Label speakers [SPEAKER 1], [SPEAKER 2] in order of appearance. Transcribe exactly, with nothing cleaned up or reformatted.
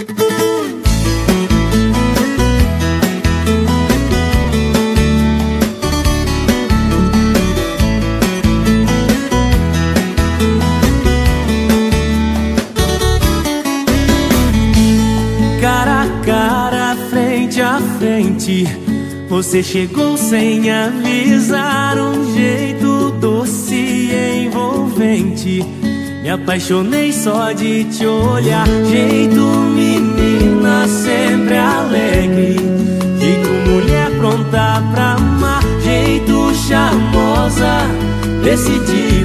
[SPEAKER 1] Cara a cara, frente a frente, você chegou sem avisar. Um jeito doce e envolvente, me apaixonei só de te olhar. Jeito menina, sempre alegre, jeito mulher pronta pra amar. Jeito charmosa, decidi